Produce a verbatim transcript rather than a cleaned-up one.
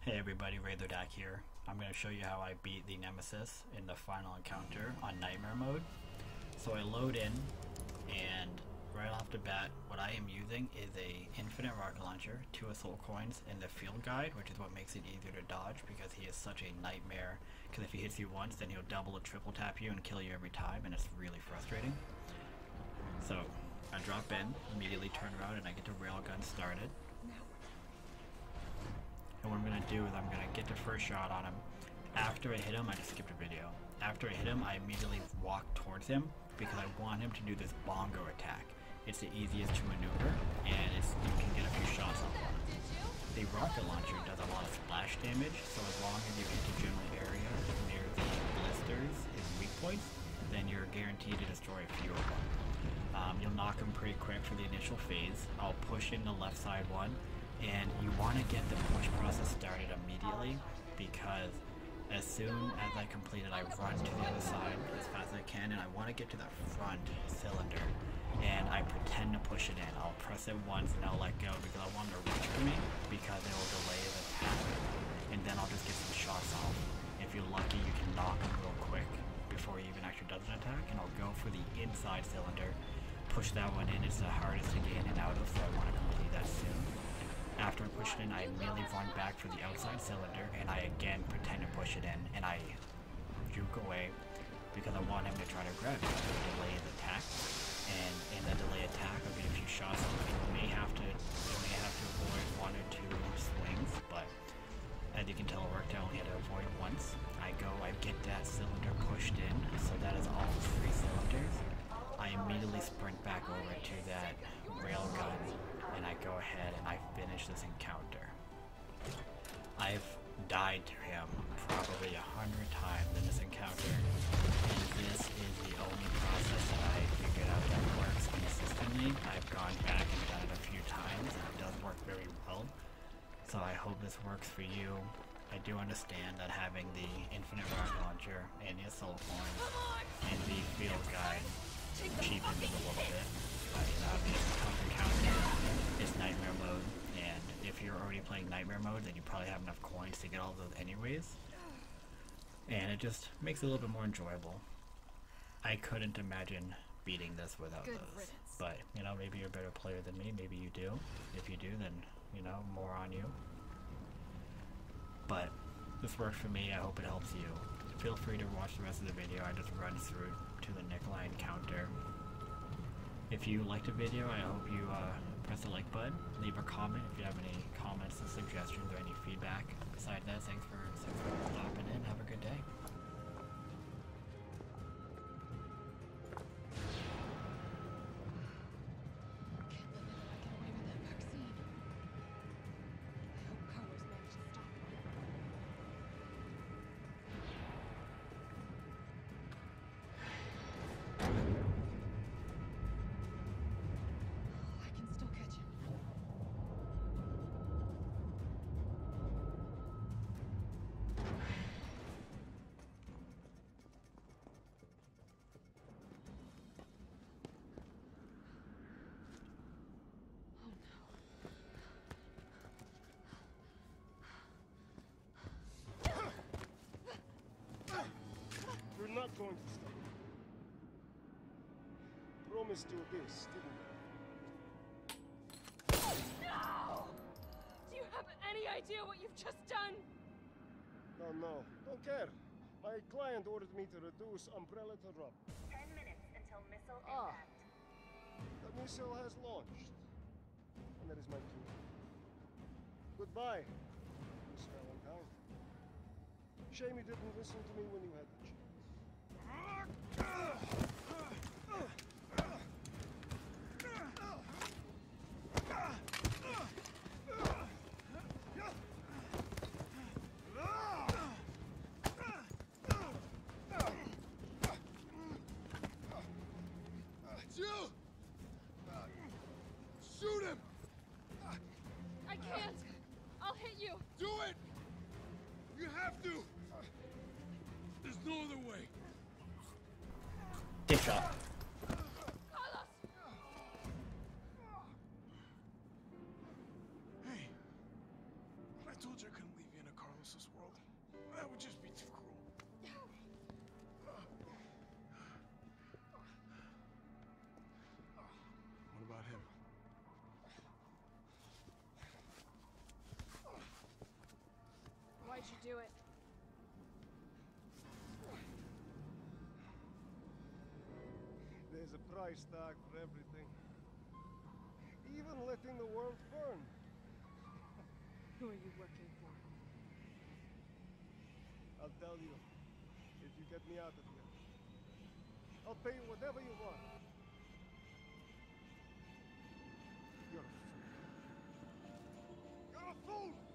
Hey everybody, Razordak here. I'm going to show you how I beat the Nemesis in the Final Encounter on Nightmare mode. So I load in, and right off the bat, what I am using is a infinite rocket launcher, two assault coins, and the field guide, which is what makes it easier to dodge because he is such a nightmare. Because if he hits you once, then he'll double or triple tap you and kill you every time, and it's really frustrating. So I drop in, immediately turn around, and I get the railgun started. And what I'm going to do is I'm going to get the first shot on him. After I hit him, I just skipped a video. After I hit him, I immediately walk towards him because I want him to do this bongo attack. It's the easiest to maneuver, and it's, you can get a few shots on him. The rocket launcher does a lot of splash damage, so as long as you hit the general area near the blisters, his weak points, then you're guaranteed to destroy a few of them. Um, you'll knock him pretty quick for the initial phase. I'll push in the left side one. And you want to get the push process started immediately because as soon as I complete it, I run to the other side as fast as I can, and I want to get to the front cylinder, and I pretend to push it in. I'll press it once and I'll let go because I want it to reach for me because it will delay the attack, and then I'll just get some shots off. If you're lucky, you can knock him real quick before he even actually does an attack, and I'll go for the inside cylinder, push that one in. It's the hardest to get in and out of, so I want to complete that soon. After I push it in, I immediately run back for the outside cylinder, and I again pretend to push it in, and I juke away because I want him to try to grab it to delay the attack. And in the delay attack, I'll get a few shots on him. You may have to, you may have to avoid one or two swings, but as you can tell, it worked. I only had to avoid once. I go, I get that cylinder pushed in, so that is all three cylinders. I immediately sprint back over to that railgun, and I go ahead and I finish this encounter. I've died to him probably a hundred times in this encounter, and this is the only process that I figured out that works consistently. I've gone back and done it a few times, and it does work very well. So I hope this works for you. I do understand that having the infinite rocket launcher and the assault coins and the field guide cheapens it a little bit. But you know, it's a tough encounter. It's Nightmare mode, and if you're already playing Nightmare mode, then you probably have enough coins to get all those anyways. And it just makes it a little bit more enjoyable. I couldn't imagine beating this without Good those. riddance. But, you know, maybe you're a better player than me, maybe you do. If you do, then, you know, more on you. But this worked for me, I hope it helps you. Feel free to watch the rest of the video. I just run through to the Nikolai encounter. If you liked the video, I hope you uh, press the like button, leave a comment if you have any comments and suggestions or any feedback. Besides that, thanks for, thanks for stopping in. Have a good day. You're not going to stop. Promised you this, didn't I? No! Do you have any idea what you've just done? No, no, don't care. My client ordered me to reduce umbrella to drop. Ten minutes until missile Ah. impact. The missile has launched. And that is my cue. Goodbye, Miss Valentine. Shame you didn't listen to me when you had the chance. You! Shoot him! I can't! I'll hit you! Do it! You have to! There's no other way. Dick shot. Carlos! Hey, I told you I couldn't leave you in a car. That would just be too cruel. What about him? Why'd you do it? There's a price tag for everything. Even letting the world burn. Who are you working for? I'll tell you, if you get me out of here. I'll pay you whatever you want. You're a fool. You're a fool!